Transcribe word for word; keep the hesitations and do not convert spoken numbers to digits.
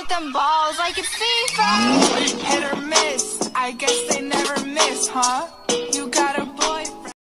with them balls like it's FIFA. Hit or miss, I guess they never miss, huh?